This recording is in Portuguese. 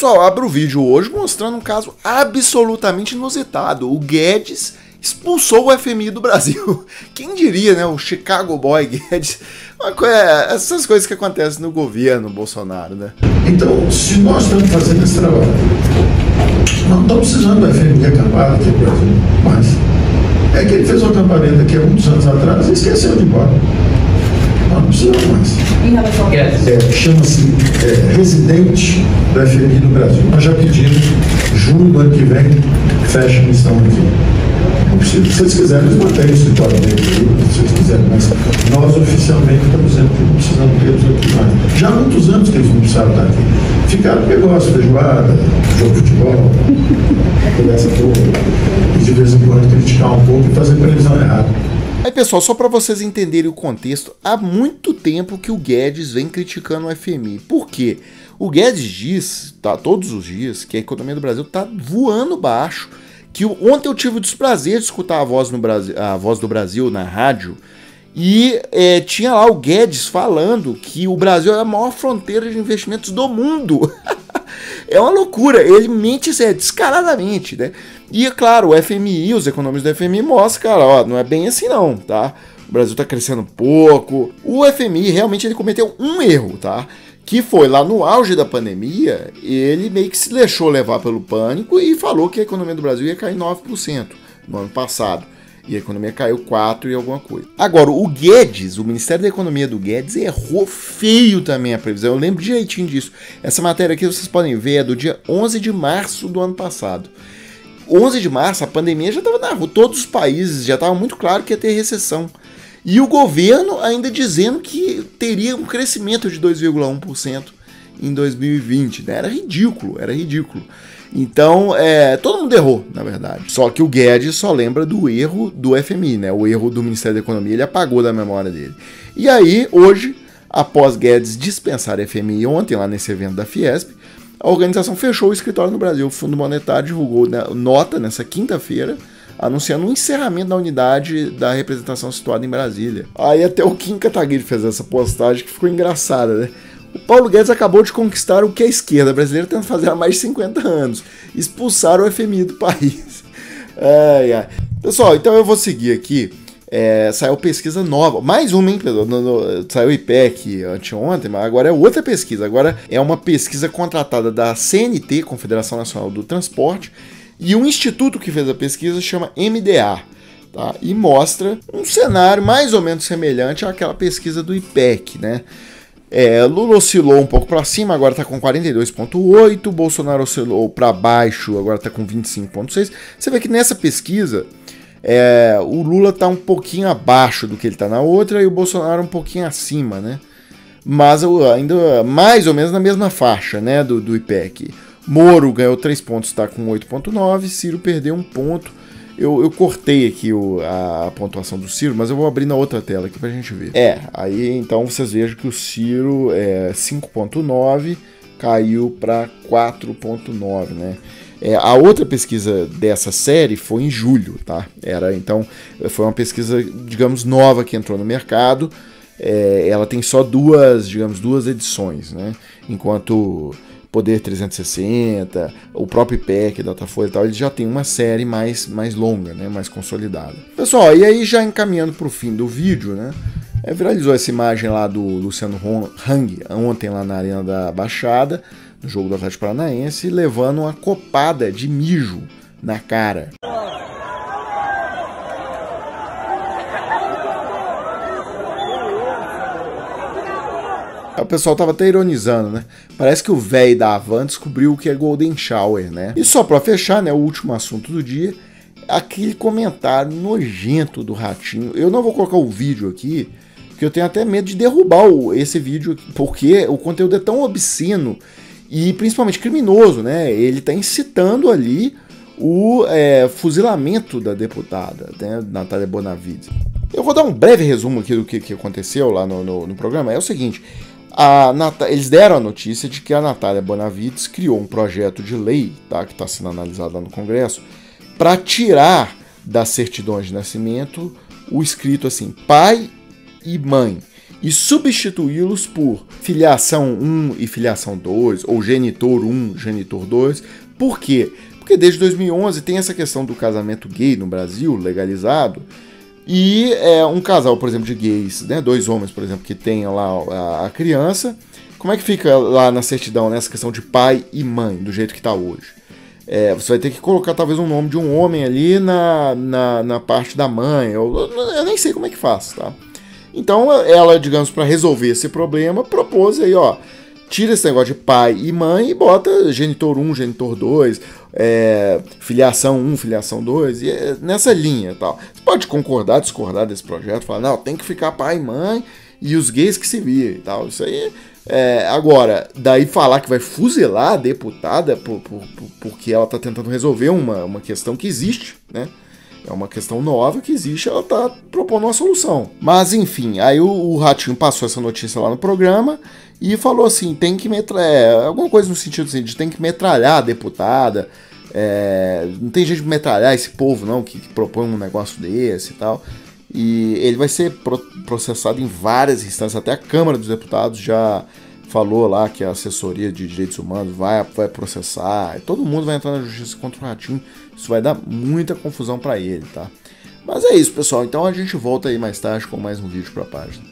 Pessoal, abro o vídeo hoje mostrando um caso absolutamente inusitado. O Guedes expulsou o FMI do Brasil. Quem diria, né? O Chicago Boy Guedes. Essas coisas que acontecem no governo Bolsonaro, né? Então, se nós estamos fazendo esse trabalho, não estamos precisando do FMI acampar aqui no Brasil, mas é que ele fez um acampamento aqui há muitos anos atrás e esqueceu de ir embora. Não precisamos mais. Em relação a chama-se residente do FMI no Brasil. Nós já pedimos, julho do ano que vem, fecha a missão aqui. Não precisa. Se vocês quiserem, eles mantêm o escritório deles, se vocês quiserem, mas nós oficialmente estamos dizendo que não precisamos deles aqui mais. Já há muitos anos que eles não precisaram estar aqui. Ficaram porque gostam, feijoada, jogo de futebol, conversa toda, e de vez em quando criticar um pouco e fazer previsão errada. Aí, pessoal, só para vocês entenderem o contexto, há muito tempo que o Guedes vem criticando o FMI. Por quê? O Guedes diz, tá, todos os dias, que a economia do Brasil está voando baixo. Que ontem eu tive o desprazer de escutar a Voz do Brasil na rádio e tinha lá o Guedes falando que o Brasil é a maior fronteira de investimentos do mundo. É uma loucura, ele mente descaradamente, né? E é claro, o FMI, os economistas do FMI mostram, cara, ó, não é bem assim não, tá? O Brasil tá crescendo pouco. O FMI realmente ele cometeu um erro, tá? Que foi lá no auge da pandemia, ele meio que se deixou levar pelo pânico e falou que a economia do Brasil ia cair 9% no ano passado. E a economia caiu 4% e alguma coisa. Agora, o Guedes, o Ministério da Economia do Guedes, errou feio também a previsão. Eu lembro direitinho disso. Essa matéria aqui vocês podem ver é do dia 11 de março do ano passado. 11 de março, a pandemia já estava na rua. Todos os países já estavam muito claro que ia ter recessão. E o governo ainda dizendo que teria um crescimento de 2,1% em 2020. Né? Era ridículo, era ridículo. Então, todo mundo errou, na verdade. Só que o Guedes só lembra do erro do FMI, né? O erro do Ministério da Economia, ele apagou da memória dele. E aí, hoje, após Guedes dispensar a FMI ontem, lá nesse evento da Fiesp, a organização fechou o escritório no Brasil. O Fundo Monetário divulgou nota nessa quinta-feira, anunciando o encerramento da unidade da representação situada em Brasília. Aí até o Kim Kataguiri fez essa postagem que ficou engraçada, né? O Paulo Guedes acabou de conquistar o que a esquerda brasileira tenta fazer há mais de 50 anos. Expulsar o FMI do país. Pessoal, então eu vou seguir aqui. Saiu pesquisa nova. Mais uma, hein, Pedro? Saiu o IPEC anteontem, mas agora é outra pesquisa. Agora é uma pesquisa contratada da CNT, Confederação Nacional do Transporte, e um instituto que fez a pesquisa chama MDA, tá? E mostra um cenário mais ou menos semelhante àquela pesquisa do IPEC, né? Lula oscilou um pouco para cima, agora está com 42,8%, Bolsonaro oscilou para baixo, agora está com 25,6%. Você vê que nessa pesquisa o Lula está um pouquinho abaixo do que ele está na outra e o Bolsonaro um pouquinho acima, né? Mas ainda mais ou menos na mesma faixa, né, do IPEC. Moro ganhou 3 pontos, está com 8,9%, Ciro perdeu 1 ponto. Eu cortei aqui a pontuação do Ciro, mas eu vou abrir na outra tela aqui pra gente ver. Aí então vocês vejam que o Ciro 5,9 caiu para 4,9, né? A outra pesquisa dessa série foi em julho, tá? Então foi uma pesquisa, digamos, nova que entrou no mercado. Ela tem só duas edições, né? Enquanto Poder 360, o próprio IPEC, Datafolha e tal, ele já tem uma série mais longa, né, mais consolidada. Pessoal, e aí já encaminhando para o fim do vídeo, né, viralizou essa imagem lá do Luciano Hang ontem lá na Arena da Baixada, no jogo do Atlético Paranaense, levando uma copada de mijo na cara. O pessoal tava até ironizando, né? Parece que o velho da Havan descobriu o que é Golden Shower, né? E só pra fechar, né, o último assunto do dia, aquele comentário nojento do Ratinho. Eu não vou colocar o vídeo aqui, porque eu tenho até medo de derrubar esse vídeo, porque o conteúdo é tão obsceno e principalmente criminoso, né? Ele tá incitando ali o fuzilamento da deputada, né, Natália Bonavides. Eu vou dar um breve resumo aqui do que aconteceu lá no programa. É o seguinte... Eles deram a notícia de que a Natália Bonavides criou um projeto de lei, tá, que está sendo analisado lá no Congresso, para tirar das certidões de nascimento o escrito assim, pai e mãe. e substituí-los por filiação 1 e filiação 2, ou genitor 1, genitor 2. Por quê? Porque desde 2011 tem essa questão do casamento gay no Brasil, legalizado, e um casal, por exemplo, de gays, né, 2 homens, por exemplo, que tenham lá a criança, como é que fica lá na certidão, nessa questão de pai e mãe, do jeito que está hoje? Você vai ter que colocar talvez um nome de um homem ali na parte da mãe, eu nem sei como é que faz, tá? Então ela, digamos, para resolver esse problema, propôs aí, ó, tira esse negócio de pai e mãe e bota genitor 1, genitor 2, filiação 1, filiação 2, e nessa linha e tal. Você pode concordar, discordar desse projeto, falar, não, tem que ficar pai e mãe e os gays que se virem e tal. Isso aí, agora, daí falar que vai fuzilar a deputada porque ela tá tentando resolver uma questão que existe, né? É uma questão nova que existe, ela tá propondo uma solução. Mas enfim, aí o Ratinho passou essa notícia lá no programa e falou assim, tem que metralhar, alguma coisa no sentido assim, de tem que metralhar a deputada, não tem jeito de metralhar esse povo não, que propõe um negócio desse e tal. E ele vai ser processado em várias instâncias, até a Câmara dos Deputados já falou lá que a assessoria de direitos humanos vai processar, e todo mundo vai entrar na justiça contra o Ratinho. Isso vai dar muita confusão para ele, tá? Mas é isso, pessoal. Então a gente volta aí mais tarde com mais um vídeo para a página.